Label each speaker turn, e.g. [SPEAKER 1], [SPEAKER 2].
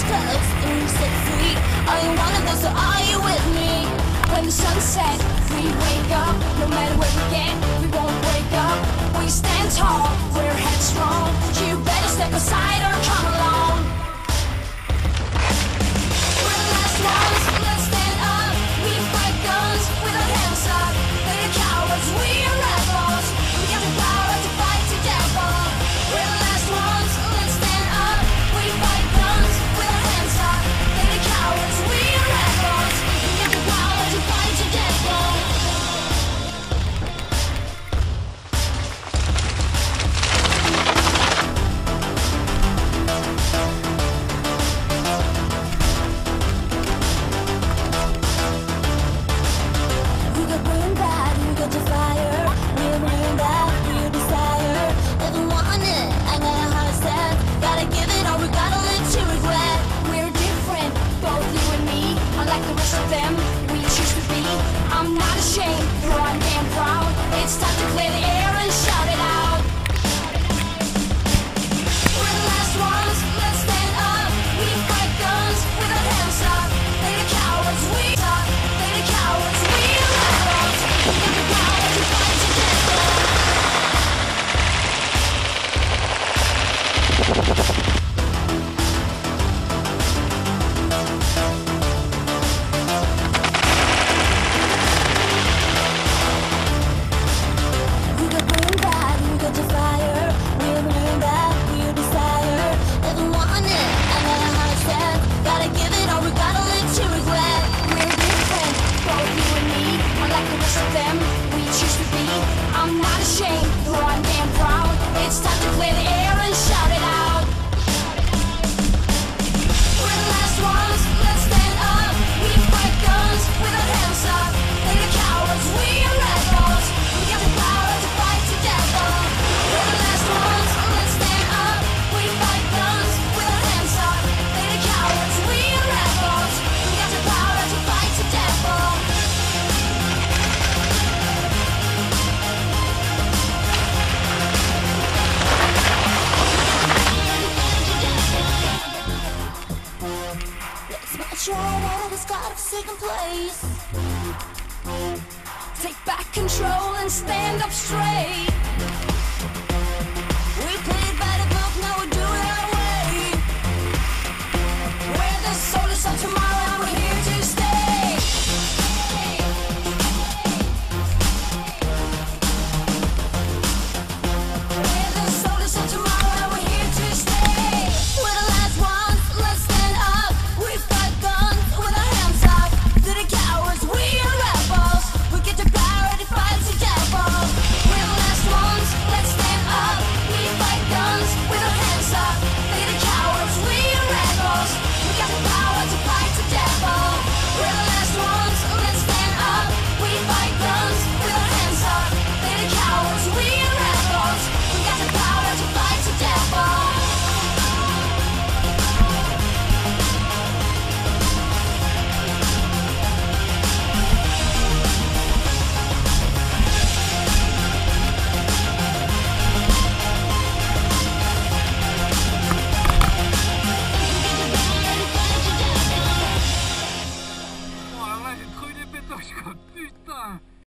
[SPEAKER 1] close and we set free. Are you one of those or are you with me? When the sun sets, we wake up. No matter where we get, we won't break up. We stand tall, we're headstrong. You better step aside or come along. We're the last ones, let's stand up. We fight guns with our hands up. They're the cowards, we are rebels. We got the power to fight the devil. We're the last ones, let's stand up. We fight guns with our hands up. They're the cowards, we are rebels. We got the power to fight the devil. We got burn bad, we got the fire. We're burning that, we desire. Never want it, I got a heart set. Gotta give it all, we gotta live to regret. We're different, both you and me. Unlike the rest of them, we choose to be. I'm not ashamed, for I'm damn proud. It's time to clear the air and shout it out. We're the last ones, let's stand up. We fight guns with our hands up. They're the cowards, we up. They're the cowards, we are rebels. We got the power to fight together. We got burn bad, we got the fire. We're burning that, we desire. Never want it, I got a heart set. Gotta give it all, we gotta live to regret. We're different, both you and me. Unlike the rest of them, we choose to be. I'm not ashamed, for I'm damn proud. It's time to clear the air and shout it out. We're the last ones, let's stand up. We fight guns with our hands up. They're the cowards, we are rebels. We got the power to fight the devil. We're the last ones, let's stand up. We fight guns with our hands up. They're the cowards, we are rebels. We got the power to fight the devil. Let's march right out of this godforsaken place. Take back control and stand up straight. We played by the book, now we do it our way. We're the soldiers of tomorrow and we're here to stay. We're the soldiers of tomorrow and we're here to stay. We're the last ones, let's stand up. We fight guns with our hands up. To the cowards, we are rebels. We get the power to fight the devil. We're the last ones, let's stand up. We fight guns with our hands up. They're the cowards, we are rebels. We got the power to fight the devil. We're the last ones, let's stand up. We fight guns with our hands up. They're the cowards, we are rebels. We got the power to fight the devil.
[SPEAKER 2] Toilet paper しかついた。